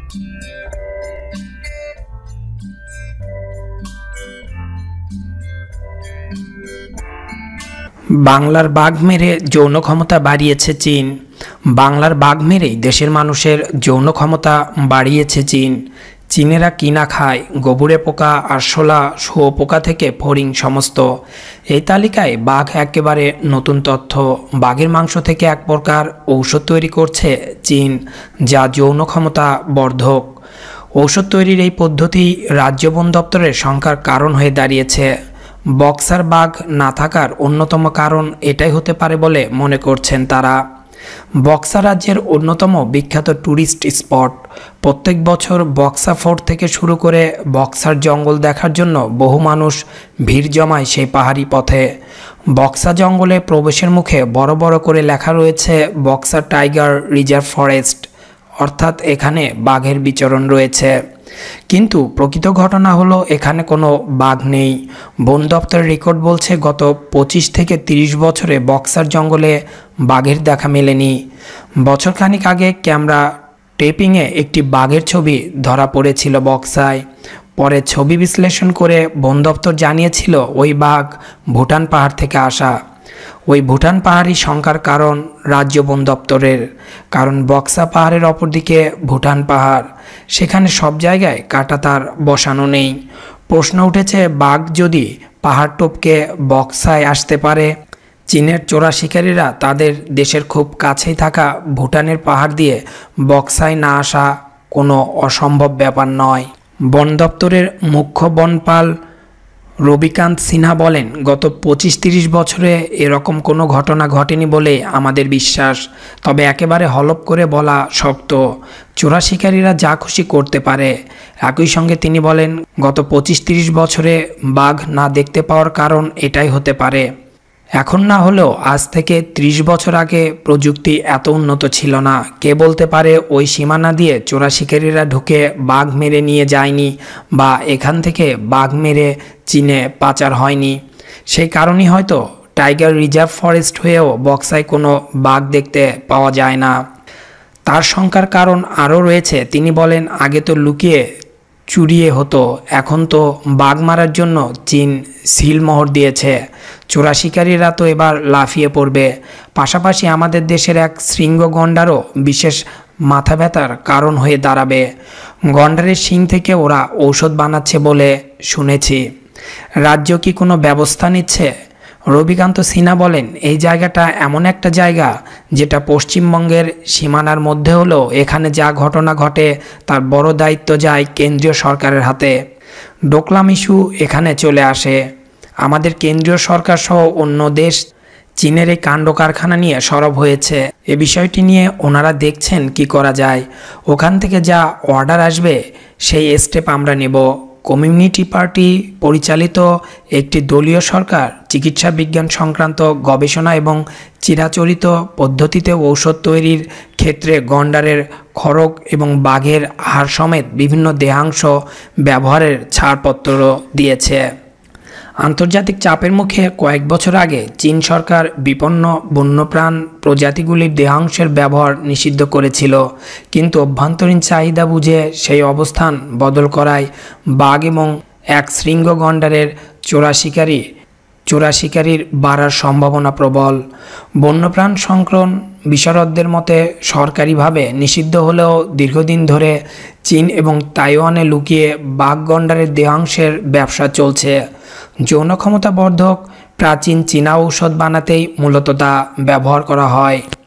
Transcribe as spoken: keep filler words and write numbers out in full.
বাংলার বাঘ মেরে যৌন ক্ষমতা বাড়িয়েছে চীন। বাংলার বাঘ মেরেই দেশের মানুষের যৌন ক্ষমতা বাড়িয়েছে চীন। চীনেরা কিনা খায় গোবরে পোকা, আরশোলা, শুঁয়োপোকা থেকে ফড়িং সমস্ত। এই তালিকায় বাঘ একেবারে নতুন তথ্য। বাঘের মাংস থেকে এক প্রকার ঔষধ তৈরি করছে চীন, যা যৌন ক্ষমতা বর্ধক। ঔষধ তৈরির এই পদ্ধতি রাজ্য বন দপ্তরের শঙ্কার কারণ হয়ে দাঁড়িয়েছে। বক্সার বাঘ না থাকার অন্যতম কারণ এটাই হতে পারে বলে মনে করছেন তারা। বক্সা রাজ্যের অন্যতম বিখ্যাত ট্যুরিস্ট স্পট। প্রত্যেক বছর বক্সা ফোর্ট থেকে শুরু করে বক্সার জঙ্গল দেখার জন্য বহু মানুষ ভিড় জমায় সেই পাহাড়ি পথে। বক্সা জঙ্গলে প্রবেশের মুখে বড় বড় করে লেখা রয়েছে বক্সা টাইগার রিজার্ভ ফরেস্ট, অর্থাৎ এখানে বাঘের বিচরণ রয়েছে। কিন্তু প্রকৃত ঘটনা হলো এখানে কোনো বাঘ নেই। বন দপ্তরের রেকর্ড বলছে গত পঁচিশ থেকে তিরিশ বছরে বক্সার জঙ্গলে বাঘের দেখা মেলেনি। বছরখানিক আগে ক্যামেরা টেপিংয়ে একটি বাঘের ছবি ধরা পড়েছিল বক্সায়। পরে ছবি বিশ্লেষণ করে বন দপ্তর জানিয়েছিল ওই বাঘ ভুটান পাহাড় থেকে আসা। ওই ভুটান পাহাড়ই শঙ্কার কারণ রাজ্য বন দপ্তরের, কারণ বক্সা পাহাড়ের অপরদিকে ভুটান পাহাড়, সেখানে সব জায়গায় কাঁটাতার বসানো নেই। প্রশ্ন উঠেছে, বাঘ যদি পাহাড় টপকে বক্সায় আসতে পারে, চীনের চোরা শিকারীরা তাদের দেশের খুব কাছেই থাকা ভুটানের পাহাড় দিয়ে বক্সায় না আসা কোনো অসম্ভব ব্যাপার নয়। বন দপ্তরের মুখ্য বনপাল রবিকান্ত সিনহা বলেন, গত পঁচিশ তিরিশ বছরে এরকম কোনো ঘটনা ঘটেনি বলে আমাদের বিশ্বাস। তবে একেবারে হলপ করে বলা শক্ত। চোরা শিকারীরা যা খুশি করতে পারে। একই সঙ্গে তিনি বলেন, গত পঁচিশ তিরিশ বছরে বাঘ না দেখতে পাওয়ার কারণ এটাই হতে পারে। এখন না হলেও আজ থেকে ত্রিশ বছর আগে প্রযুক্তি এত উন্নত ছিল না। কে বলতে পারে ওই সীমানা দিয়ে চোরা শিকারীরা ঢুকে বাঘ মেরে নিয়ে যায়নি, বা এখান থেকে বাঘ মেরে চীনে পাচার হয়নি। সেই কারণেই হয়তো টাইগার রিজার্ভ ফরেস্ট হয়েও বক্সায় কোনো বাঘ দেখতে পাওয়া যায় না। তার শঙ্কার কারণ আরও রয়েছে। তিনি বলেন, আগে তো লুকিয়ে চুরিয়ে হতো, এখন তো বাঘ মারার জন্য চীন সিলমোহর দিয়েছে। চোরা শিকারীরা তো এবার লাফিয়ে পড়বে। পাশাপাশি আমাদের দেশের এক শৃঙ্গ গন্ডারও বিশেষ মাথা ব্যথার কারণ হয়ে দাঁড়াবে। গন্ডারের শিং থেকে ওরা ঔষধ বানাচ্ছে বলে শুনেছি। রাজ্য কি কোনো ব্যবস্থা নিচ্ছে? রবিকান্ত সিনহা বলেন, এই জায়গাটা এমন একটা জায়গা যেটা পশ্চিমবঙ্গের সীমানার মধ্যে হলেও এখানে যা ঘটনা ঘটে তার বড় দায়িত্ব যায় কেন্দ্রীয় সরকারের হাতে। ডোকলাম ইস্যু এখানে চলে আসে। আমাদের কেন্দ্রীয় সরকার সহ অন্য দেশ চীনের এই কাণ্ড কারখানা নিয়ে সরব হয়েছে। এ বিষয়টি নিয়ে ওনারা দেখছেন কি করা যায়। ওখান থেকে যা অর্ডার আসবে সেই স্টেপ আমরা নেব। কমিউনিটি পার্টি পরিচালিত একটি দলীয় সরকার চিকিৎসা বিজ্ঞান সংক্রান্ত গবেষণা এবং চিরাচরিত পদ্ধতিতে ঔষধ তৈরির ক্ষেত্রে গন্ডারের খড়গ এবং বাঘের হাড় সমেত বিভিন্ন দেহাংশ ব্যবহারের ছাড়পত্র দিয়েছে। আন্তর্জাতিক চাপের মুখে কয়েক বছর আগে চীন সরকার বিপন্ন বন্যপ্রাণ প্রজাতিগুলির দেহাংশের ব্যবহার নিষিদ্ধ করেছিল, কিন্তু অভ্যন্তরীণ চাহিদা বুঝে সেই অবস্থান বদল করায় বাঘ এবং এক শৃঙ্গ গন্ডারের চোরা শিকারী চোরা শিকারীর বাড়ার সম্ভাবনা প্রবল। বন্যপ্রাণ সংরক্ষণ বিশারদদের মতে সরকারিভাবে নিষিদ্ধ হলেও দীর্ঘদিন ধরে চীন এবং তাইওয়ানে লুকিয়ে বাঘ গন্ডারের দেহাংশের ব্যবসা চলছে। যৌন ক্ষমতা বর্ধক প্রাচীন চীনা ঔষধ বানাতেই মূলত তা ব্যবহার করা হয়।